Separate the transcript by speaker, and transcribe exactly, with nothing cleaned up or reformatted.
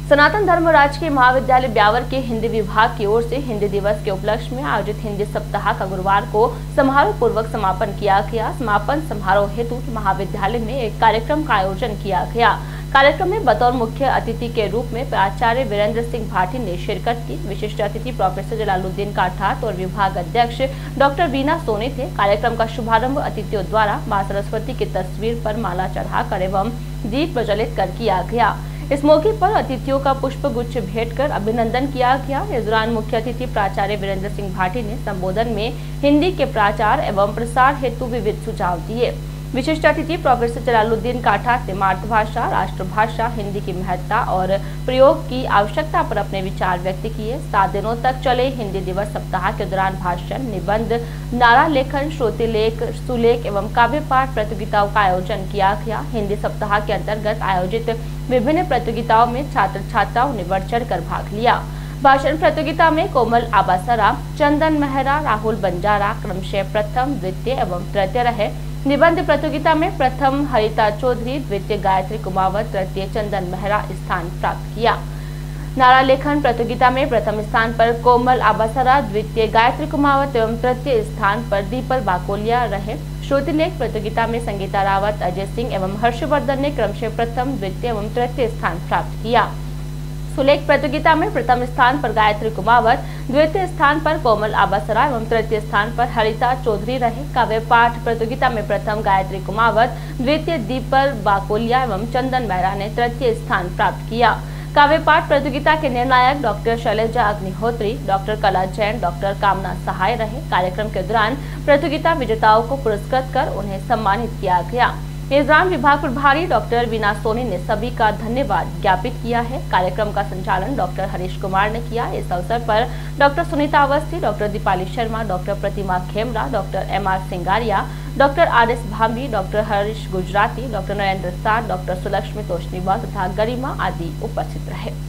Speaker 1: सनातन धर्म राजकीय महाविद्यालय ब्यावर के हिंदी विभाग की ओर से हिंदी दिवस के उपलक्ष्य में आयोजित हिंदी सप्ताह का गुरुवार को समारोह पूर्वक समापन किया गया। समापन समारोह हेतु महाविद्यालय में एक कार्यक्रम का आयोजन किया गया। कार्यक्रम में बतौर मुख्य अतिथि के रूप में प्राचार्य वीरेंद्र सिंह भाटी ने शिरकत की। विशिष्ट अतिथि प्रोफेसर जलालुद्दीन काठात और विभाग अध्यक्ष डॉक्टर वीना सोनी थे। कार्यक्रम का शुभारंभ अतिथियों द्वारा मां सरस्वती की तस्वीर पर माला चढ़ाकर एवं दीप प्रज्वलित कर किया गया। इस मौके पर अतिथियों का पुष्प गुच्छ भेंट कर अभिनंदन किया गया। इस दौरान मुख्य अतिथि प्राचार्य वीरेंद्र सिंह भाटी ने संबोधन में हिंदी के प्रचार एवं प्रसार हेतु विविध सुझाव दिए। विशिष्ट अतिथि प्रोफेसर जलालुद्दीन काठात ने मातृभाषा, राष्ट्रभाषा, हिंदी की महत्ता और प्रयोग की आवश्यकता पर अपने विचार व्यक्त किए। सात दिनों तक चले हिंदी दिवस सप्ताह के दौरान भाषण, निबंध, नारा लेखन, श्रुतिलेख, सुलेख एवं काव्य पाठ प्रतियोगिताओं का आयोजन किया गया। हिंदी सप्ताह के अंतर्गत आयोजित विभिन्न प्रतियोगिताओं में छात्र छात्राओं ने बढ़ चढ़ कर भाग लिया। भाषण प्रतियोगिता में कोमल आबासरा, चंदन मेहरा, राहुल बंजारा क्रमशः प्रथम, द्वितीय एवं तृतीय रहे। निबंध प्रतियोगिता में प्रथम हरिता चौधरी, द्वितीय गायत्री कुमावत, तृतीय चंदन मेहरा स्थान प्राप्त किया। नारा लेखन प्रतियोगिता में प्रथम स्थान पर कोमल आबासरा, द्वितीय गायत्री कुमावत एवं तृतीय स्थान पर दीपल बाकोलिया रहे। श्रुतिलेख प्रतियोगिता में संगीता रावत, अजय सिंह एवं हर्षवर्धन ने क्रमशः प्रथम, द्वितीय एवं तृतीय स्थान प्राप्त किया। सुलेख प्रतियोगिता में प्रथम स्थान पर गायत्री कुमावत, द्वितीय स्थान पर कोमल आबासरा एवं तृतीय स्थान पर हरिता चौधरी रहे। काव्य पाठ प्रतियोगिता में प्रथम गायत्री कुमावत, द्वितीय दीपल बाकोलिया एवं चंदन मेहरा ने तृतीय स्थान प्राप्त किया। काव्य पाठ प्रतियोगिता के निर्णायक डॉक्टर शैलजा अग्निहोत्री, डॉक्टर कला जैन, डॉक्टर कामना सहाय रहे। कार्यक्रम के दौरान प्रतियोगिता विजेताओं को पुरस्कृत कर उन्हें सम्मानित किया गया। इस दौरान विभाग प्रभारी डॉक्टर वीना सोनी ने सभी का धन्यवाद ज्ञापित किया है। कार्यक्रम का संचालन डॉक्टर हरीश कुमार ने किया। इस अवसर पर doctor Sunita Awasthi, doctor Deepali Sharma, doctor Pratima Khemra, doctor M R Singaria, doctor R S Bhambi, doctor Harish Gujarati, doctor Narendra Sar, doctor Sulakshmi Toshniwal तथा गरिमा आदि उपस्थित रहे।